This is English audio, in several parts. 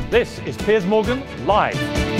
This is Piers Morgan Live.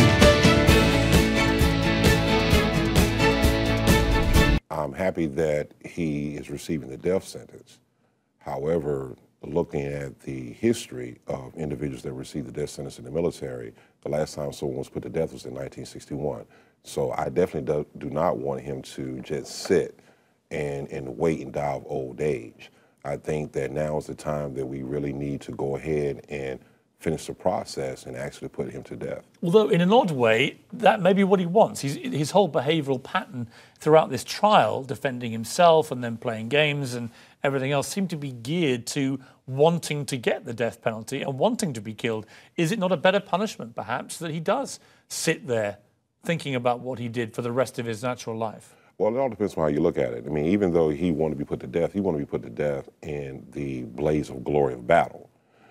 I'm happy that he is receiving the death sentence. However, looking at the history of individuals that received the death sentence in the military, the last time someone was put to death was in 1961. So I definitely do not want him to just sit and wait and die of old age. I think that now is the time that we really need to go ahead and finish the process and actually put him to death. Although in an odd way, that may be what he wants. His whole behavioural pattern throughout this trial, defending himself and then playing games and everything else, seemed to be geared to wanting to get the death penalty and wanting to be killed. Is it not a better punishment, perhaps, that he does sit there thinking about what he did for the rest of his natural life? Well, it all depends on how you look at it. I mean, even though he wanted to be put to death, he wanted to be put to death in the blaze of glory of battle.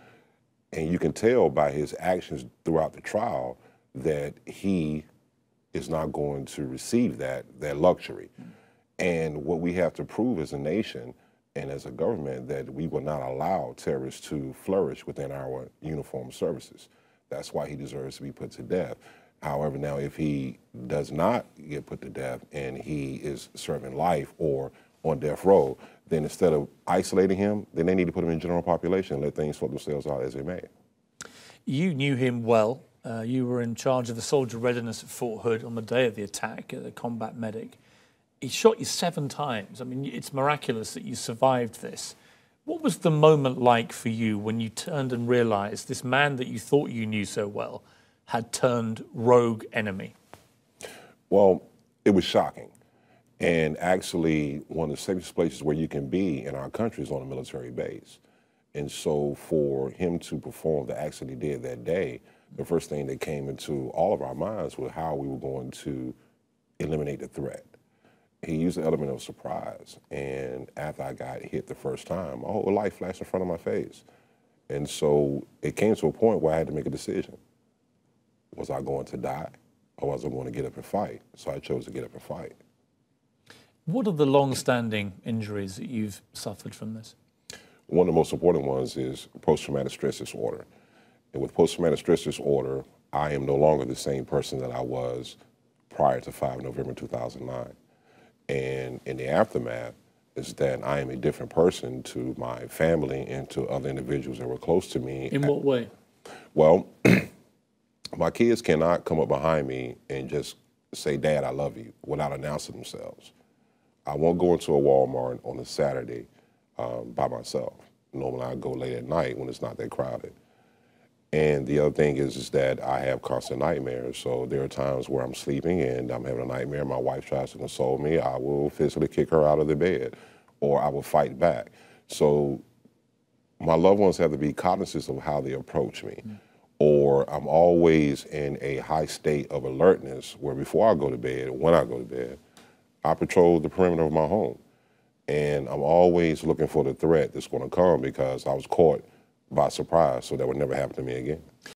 And you can tell by his actions throughout the trial that he is not going to receive that luxury. And what we have to prove as a nation and as a government, that we will not allow terrorists to flourish within our uniformed services. That's why he deserves to be put to death. However, now if he does not get put to death and he is serving life or on death row, then instead of isolating him, then they need to put him in general population and let things sort themselves out as they may. You knew him well. You were in charge of the soldier readiness at Fort Hood on the day of the attack, the combat medic. He shot you 7 times. I mean, it's miraculous that you survived this. What was the moment like for you when you turned and realized this man that you thought you knew so well had turned rogue enemy? Well, it was shocking. And actually, one of the safest places where you can be in our country is on a military base. And so for him to perform the action he did that day, the first thing that came into all of our minds was how we were going to eliminate the threat. He used the element of surprise. And after I got hit the first time, my whole life flashed in front of my face. And so it came to a point where I had to make a decision. Was I going to die or was I going to get up and fight? So I chose to get up and fight. What are the long-standing injuries that you've suffered from this? One of the most important ones is post-traumatic stress disorder. And with post-traumatic stress disorder, I am no longer the same person that I was prior to 5 November 2009. And in the aftermath is that I am a different person to my family and to other individuals that were close to me. In what way? Well, my kids cannot come up behind me and just say, "Dad, I love you," without announcing themselves. I won't go into a Walmart on a Saturday by myself. Normally I go late at night when it's not that crowded. And the other thing is that I have constant nightmares. So there are times where I'm sleeping and I'm having a nightmare. My wife tries to console me. I will physically kick her out of the bed or I will fight back. So my loved ones have to be cognizant of how they approach me. Or I'm always in a high state of alertness where before I go to bed, when I go to bed, I patrol the perimeter of my home. And I'm always looking for the threat that's going to come because I was caught by surprise, so that would never happen to me again.